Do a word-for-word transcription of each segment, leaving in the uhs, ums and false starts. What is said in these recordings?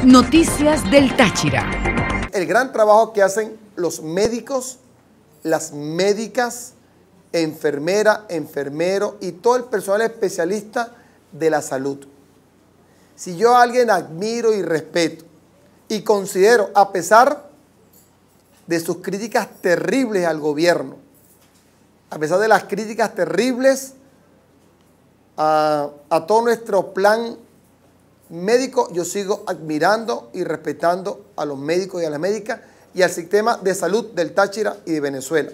Noticias del Táchira. El gran trabajo que hacen los médicos, las médicas, enfermera, enfermero y todo el personal especialista de la salud. Si yo a alguien admiro y respeto y considero, a pesar de sus críticas terribles al gobierno, a pesar de las críticas terribles a, a todo nuestro plan médico, yo sigo admirando y respetando a los médicos y a las médicas y al sistema de salud del Táchira y de Venezuela.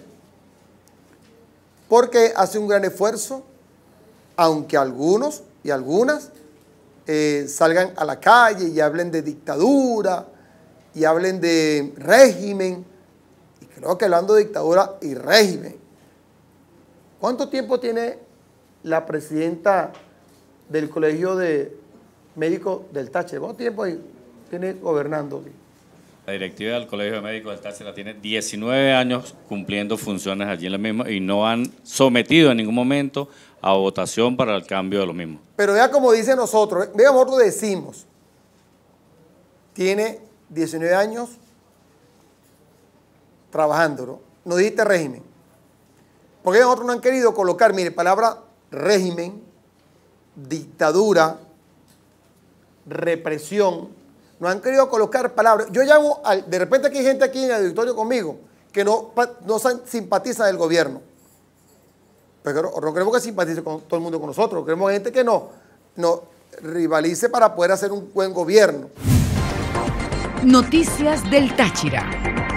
Porque hace un gran esfuerzo, aunque algunos y algunas eh, salgan a la calle y hablen de dictadura y hablen de régimen. Y creo que hablando de dictadura y régimen, ¿cuánto tiempo tiene la presidenta del Colegio de Médicos del Táchira? ¿Cuánto tiempo tiene gobernando? La directiva del Colegio de Médicos del Táchira tiene diecinueve años cumpliendo funciones allí en la misma y no han sometido en ningún momento a votación para el cambio de lo mismo. Pero vea como dice nosotros, vea, nosotros decimos, tiene diecinueve años trabajando, ¿no? No dijiste régimen. Porque nosotros no han querido colocar, mire, palabra régimen, dictadura, represión. No han querido colocar palabras. Yo llamo, al, de repente aquí hay gente aquí en el auditorio conmigo que no, no simpatiza del gobierno. Pero no queremos que simpatice con todo el mundo con nosotros. Queremos gente que no, no rivalice para poder hacer un buen gobierno. Noticias del Táchira.